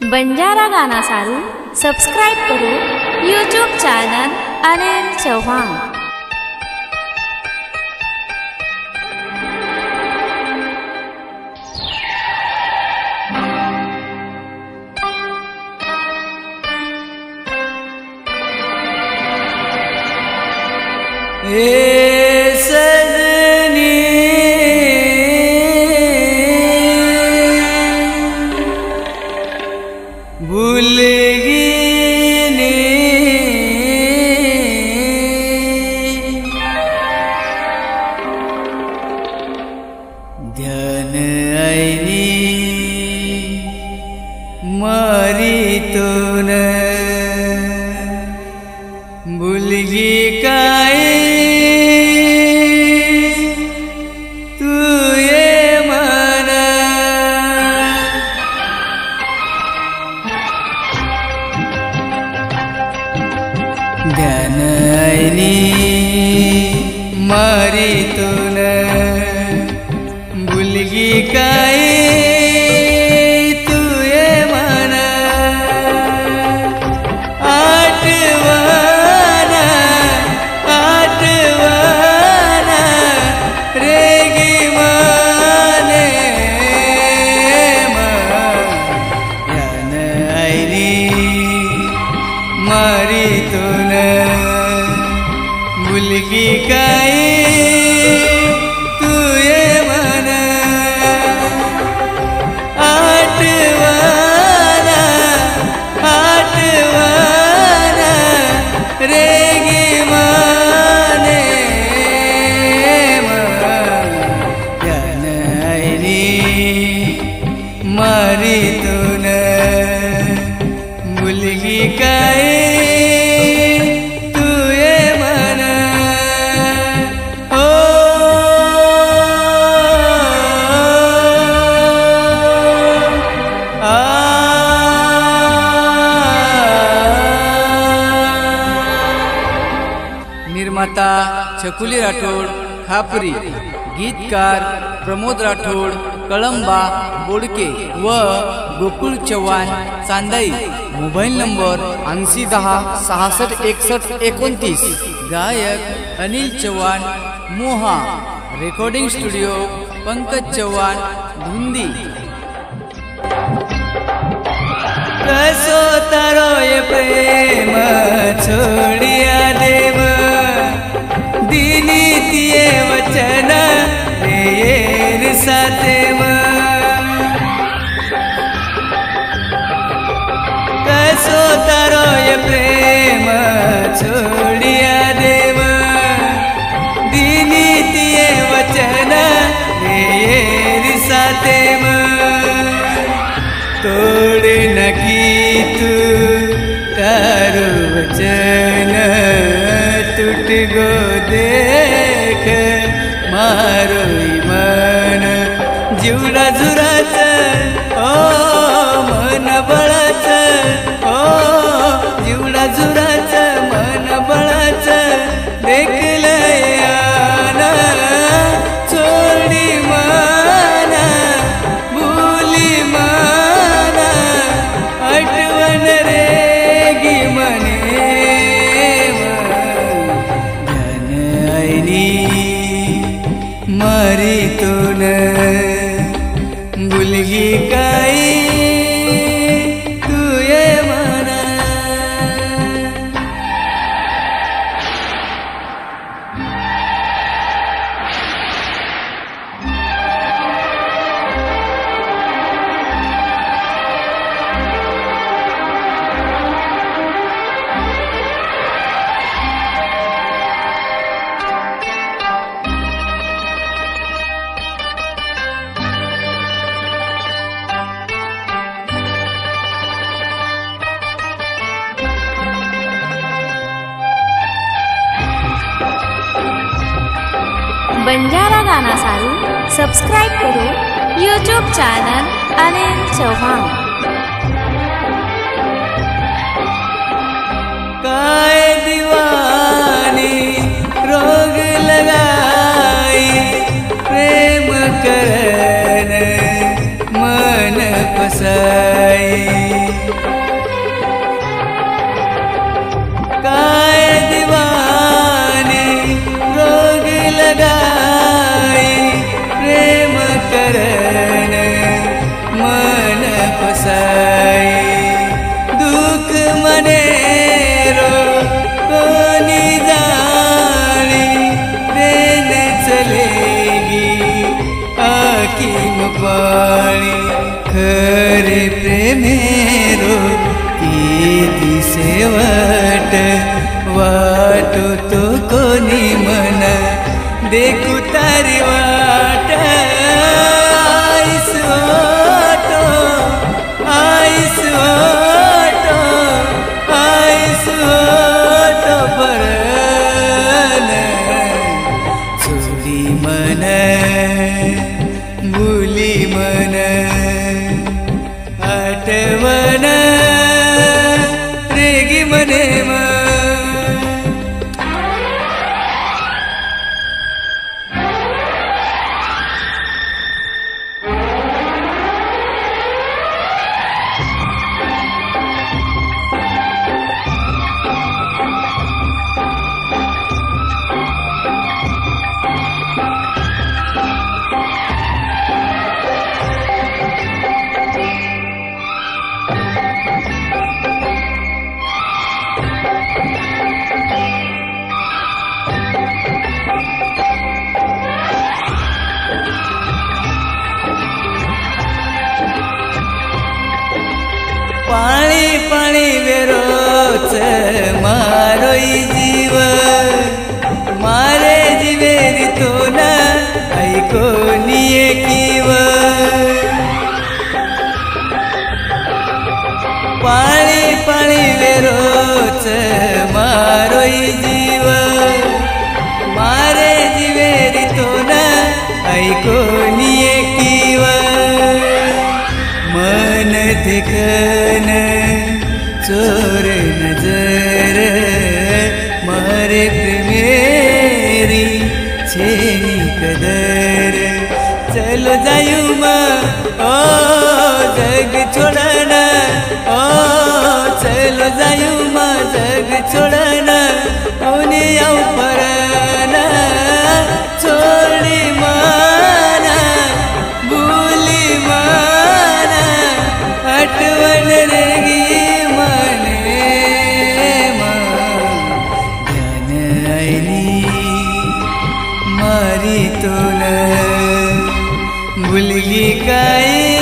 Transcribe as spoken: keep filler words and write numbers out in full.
बंजारा गाना सारू सब्सक्राइब करो यूट्यूब चैनल अनिल चौहान। ए सजनी भूलेगी ध्यान आईनी मारी तो न भूलगी काय ध्यान आईनी मारी तुन भूलगी काय तुये मना आठवाना आठवाना रेगी माने ध्यान आईनी मारी तुन भूलगी काय तुये मना आठवाना आठवाना रेगी माने ध्यान आईनी मारी तुन भूलगी काय निर्माता छकुली राठोड खापरी, गीतकार प्रमोद राठोड कळंबा बोडके व गोकुळ चव्हाण चांदाई। मोबाईल नंबर ऐंशी दहा सहासष्ट एकसष्ट एकोणतीस। गायक अनिल चव्हाण मोहा। Recording studio Pankaj Chavan Dhundi. कसो तारो ये प्रेम छोड़िया देव दीनी तिये वचन रेर सातेव कसो तारो ये प्रेम छोड़िया देव दीनी तिये वचन रेर सातेव तोड़ नकी तू तारो वचन टूट गो देख मारो मन जीवडा जुराच ओ मन बळाच ओ जीवडा जुराच मन बळाच देखलयाना छोडी माना भूली माना आठवण रेगी मने ध्यान आईनी मारी तुन भूलगी काय तुये मना। बंजारा गाना सारू सब्सक्राइब करो यूट्यूब चैनल अनिल चौहान। काय दीवानी रोग लगाई प्रेम करन मन पसाई मेरो की दिसेवट वाटो तो कोणी मन देखू तारी वाट आईस वाटो आईस वाटो आईस वाटो परन चोरी मन भुली मन आठवण रेगी मने मन पाणी पाणी वेरोच मारो जीव मारे जीवेरी तो ना ऐको निये किव पाणी पाणी वेरोच मारो जीव मारे जीवेरी तो ना ऐको निये किव मन देखन चोर नजर मारे प्रेमेरी छेनी कदर चलो जायूं मां ओ जग छोड़ना ओ चलो जायूं मां जग छोड़ना उन्हें आऊं परना छोड़ी माना भूली माना आठवण रेगी मने ध्यान आईली मारी तो न भूलगी काय